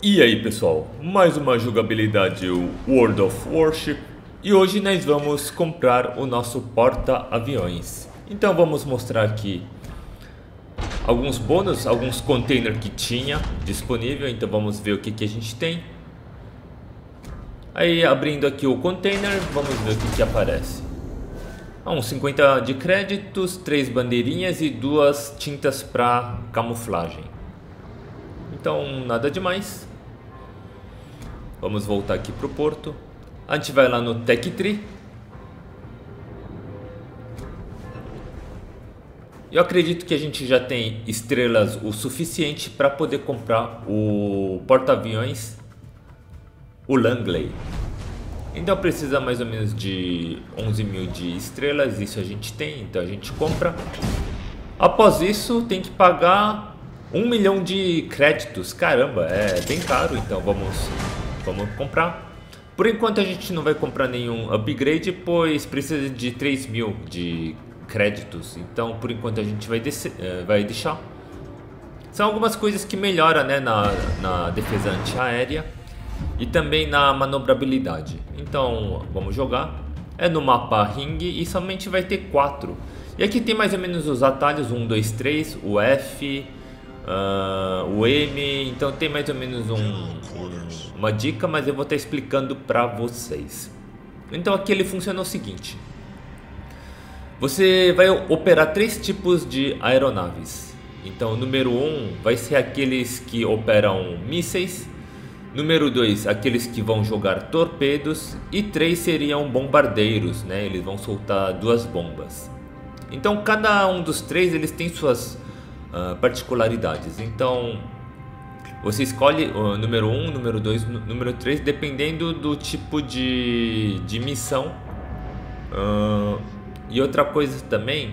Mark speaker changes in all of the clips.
Speaker 1: E aí pessoal, mais uma jogabilidade World of Warship e hoje nós vamos comprar o nosso porta-aviões. Então vamos mostrar aqui alguns bônus, alguns containers que tinha disponível, então vamos ver o que a gente tem. Aí abrindo aqui o container, vamos ver o que aparece. Uns 50 de créditos, 3 bandeirinhas e 2 tintas para camuflagem. Então nada demais. Vamos voltar aqui para o porto. A gente vai lá no Tech Tree. Eu acredito que a gente já tem estrelas o suficiente para poder comprar o porta-aviões, o Langley. Então precisa mais ou menos de 11 mil de estrelas, isso a gente tem, então a gente compra. Após isso tem que pagar 1 milhão de créditos, caramba, é bem caro, então vamos comprar. Por enquanto a gente não vai comprar nenhum upgrade, pois precisa de 3 mil de créditos, então por enquanto a gente vai deixar. São algumas coisas que melhoram, né, na defesa antiaérea e também na manobrabilidade. Então vamos jogar. É no mapa Ring e somente vai ter 4. E aqui tem mais ou menos os atalhos 1, 2, 3, o F, o M. Então tem mais ou menos uma dica, mas eu vou estar explicando para vocês. Então aqui ele funciona o seguinte: você vai operar 3 tipos de aeronaves. Então o número 1 vai ser aqueles que operam mísseis. Número 2, aqueles que vão jogar torpedos. E 3 seriam bombardeiros, né? Eles vão soltar 2 bombas. Então cada um dos 3 eles tem suas particularidades. Então você escolhe o número 1, número 2, número 3, dependendo do tipo de missão. E outra coisa também,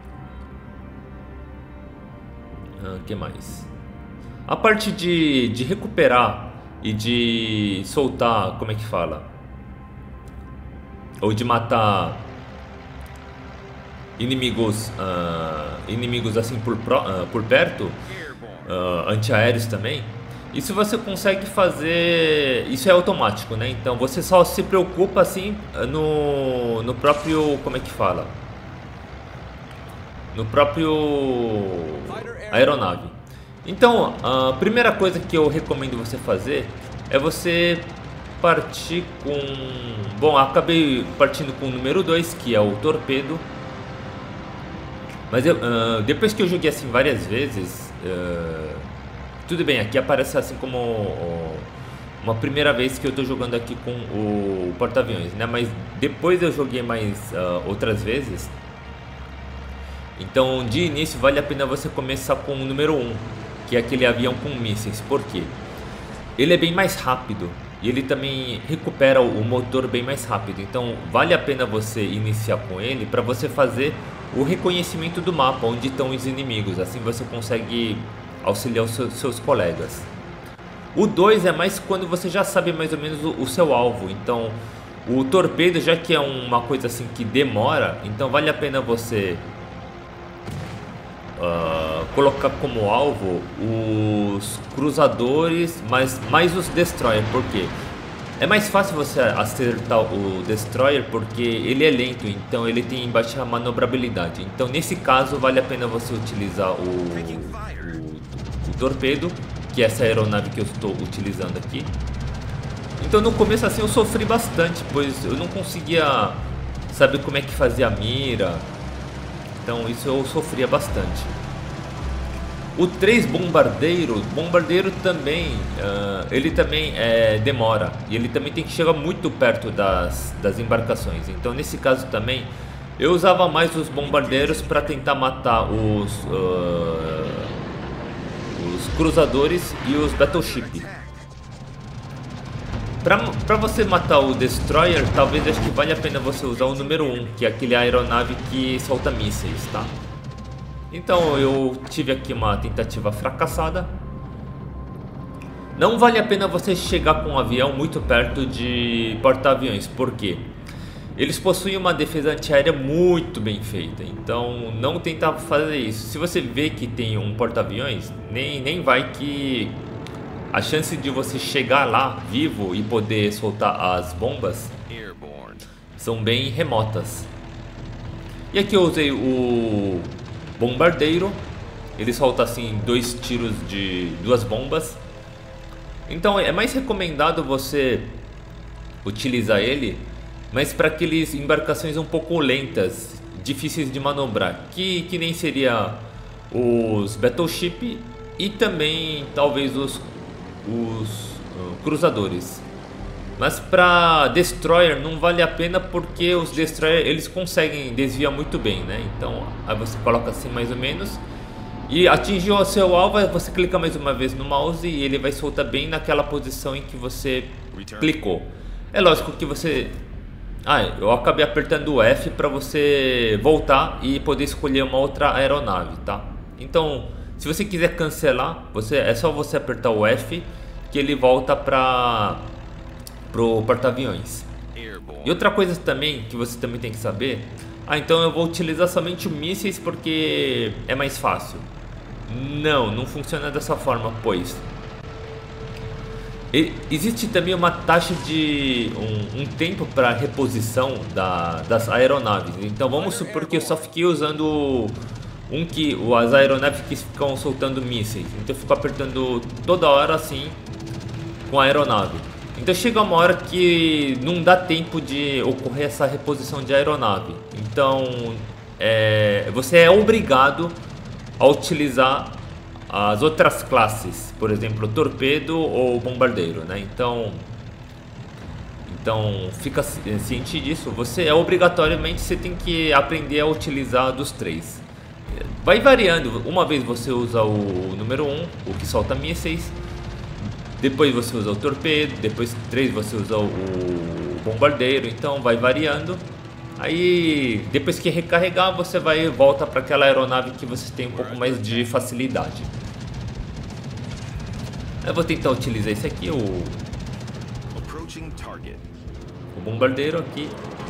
Speaker 1: que mais? A parte de recuperar e de soltar, como é que fala? Ou de matar inimigos, inimigos assim por perto, antiaéreos também. Isso você consegue fazer, isso é automático, né? Então você só se preocupa assim no próprio, como é que fala? No próprio aeronave. Então, a primeira coisa que eu recomendo você fazer é você partir com... Bom, acabei partindo com o número 2, que é o torpedo. Mas depois que eu joguei assim várias vezes, tudo bem, aqui aparece assim como uma primeira vez que eu estou jogando aqui com o porta-aviões, né? Mas depois eu joguei mais outras vezes. Então de início vale a pena você começar com o número 1, que é aquele avião com mísseis. Por quê? Ele é bem mais rápido e ele também recupera o motor bem mais rápido. Então vale a pena você iniciar com ele para você fazer o reconhecimento do mapa, onde estão os inimigos. Assim você consegue auxiliar os seus colegas. O 2 é mais quando você já sabe mais ou menos o seu alvo. Então o torpedo, já que é uma coisa assim que demora, então vale a pena você colocar como alvo os cruzadores, mais os destroyer. Porque é mais fácil você acertar o destroyer, porque ele é lento, então ele tem baixa manobrabilidade. Então nesse caso vale a pena você utilizar o torpedo, que é essa aeronave que eu estou utilizando aqui. Então no começo assim eu sofri bastante, pois eu não conseguia saber como é que fazia a mira. Então isso eu sofria bastante. O 3 bombardeiro também, ele também demora. E ele também tem que chegar muito perto das embarcações. Então nesse caso também eu usava mais os bombardeiros para tentar matar os cruzadores e os battleship. Para você matar o destroyer, talvez acho que vale a pena você usar o número 1, que é aquele aeronave que solta mísseis, tá? Então eu tive aqui uma tentativa fracassada. Não vale a pena você chegar com um avião muito perto de porta-aviões, porque eles possuem uma defesa antiaérea muito bem feita. Então não tentar fazer isso. Se você vê que tem um porta-aviões, nem vai que a chance de você chegar lá vivo e poder soltar as bombas são bem remotas. E aqui eu usei o bombardeiro. Ele solta assim 2 tiros de 2 bombas. Então é mais recomendado você utilizar ele, mas para aquelas embarcações um pouco lentas, difíceis de manobrar, que nem seria os Battleship e também talvez os cruzadores. Mas para Destroyer não vale a pena, porque os Destroyer eles conseguem desviar muito bem, né? Então aí você coloca assim mais ou menos e atingiu o seu alvo, você clica mais uma vez no mouse e ele vai soltar bem naquela posição em que você clicou. É lógico que você... eu acabei apertando o F para você voltar e poder escolher uma outra aeronave, tá? Então, se você quiser cancelar, é só você apertar o F que ele volta para pro porta-aviões. E outra coisa também que você também tem que saber, então eu vou utilizar somente mísseis porque é mais fácil. Não funciona dessa forma, pois existe também uma taxa de um tempo para reposição das aeronaves. Então vamos supor que eu só fiquei usando as aeronaves que ficam soltando mísseis. Então eu fico apertando toda hora assim com a aeronave. Então chega uma hora que não dá tempo de ocorrer essa reposição de aeronave. Então você é obrigado a utilizar as outras classes, por exemplo, torpedo ou bombardeiro, né? Então fica ciente disso. Obrigatoriamente você tem que aprender a utilizar dos 3. Vai variando. Uma vez você usa o número 1, o que solta mísseis. Depois você usa o torpedo, depois 3 você usa o bombardeiro, então vai variando. Aí depois que recarregar, você volta para aquela aeronave que você tem um pouco mais de facilidade. Eu vou tentar utilizar esse aqui, o bombardeiro aqui.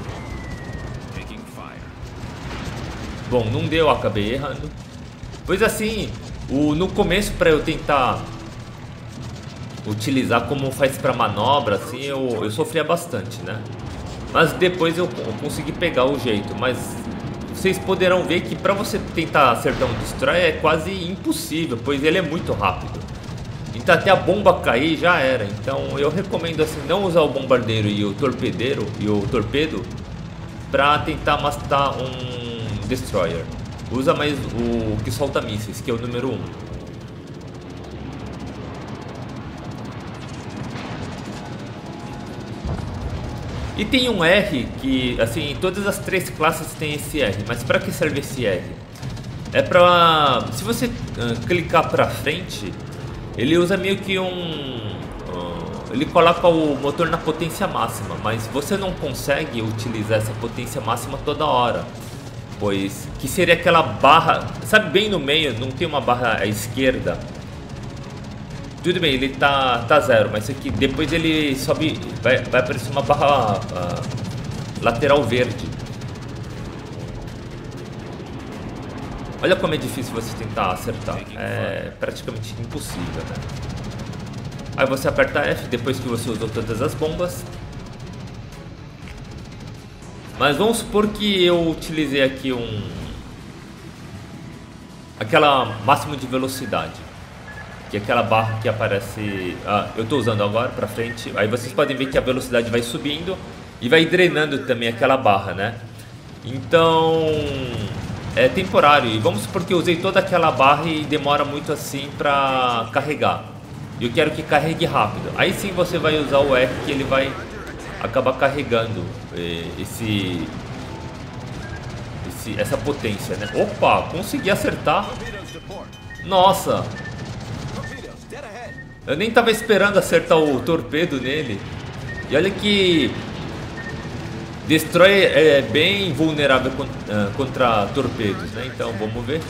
Speaker 1: Bom, não deu, acabei errando. Pois assim, no começo, para eu tentar utilizar como faz para manobra, assim, eu sofria bastante, né? Mas depois eu consegui pegar o jeito. Mas vocês poderão ver que para você tentar acertar um Destroyer é quase impossível, pois ele é muito rápido. Então até a bomba cair já era. Então eu recomendo assim não usar o bombardeiro e o torpedo para tentar matar um Destroyer. Usa mais o que solta mísseis, que é o número 1. E tem um R que, assim, todas as 3 classes tem esse R. Mas para que serve esse R? É pra... Se você clicar pra frente, ele usa meio que ele coloca o motor na potência máxima. Mas você não consegue utilizar essa potência máxima toda hora. Pois, que seria aquela barra... Sabe, bem no meio, não tem uma barra à esquerda? Tudo bem, ele tá 0, mas aqui depois ele sobe, vai aparecer uma barra lateral verde. Olha como é difícil você tentar acertar, é praticamente impossível, né? Aí você aperta F depois que você usou todas as bombas. Mas vamos supor que eu utilizei aqui aquela máximo de velocidade, que é aquela barra que aparece, eu estou usando agora para frente. Aí vocês podem ver que a velocidade vai subindo e vai drenando também aquela barra, né? Então é temporário. E vamos supor que eu usei toda aquela barra e demora muito assim para carregar. Eu quero que carregue rápido. Aí sim você vai usar o R, que ele vai acabar carregando essa potência, né? Opa, consegui acertar. Nossa! Eu nem tava esperando acertar o torpedo nele. E olha que Destroyer é bem vulnerável contra torpedos, né? Então vamos ver.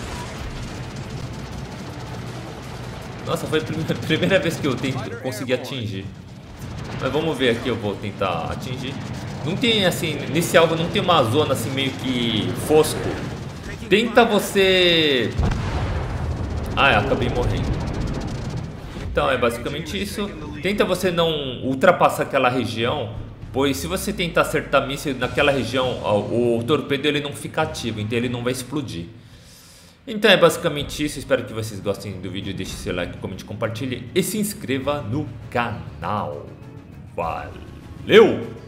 Speaker 1: Nossa, foi a primeira vez que eu consegui atingir. Mas vamos ver aqui, eu vou tentar atingir. Não tem assim, nesse alvo não tem uma zona assim meio que fosco. Tenta você... acabei morrendo. Então é basicamente isso. Tenta você não ultrapassar aquela região, pois se você tentar acertar míssil naquela região, o torpedo ele não fica ativo, então ele não vai explodir. Então é basicamente isso, espero que vocês gostem do vídeo, deixe seu like, comente, compartilhe e se inscreva no canal. Valeu!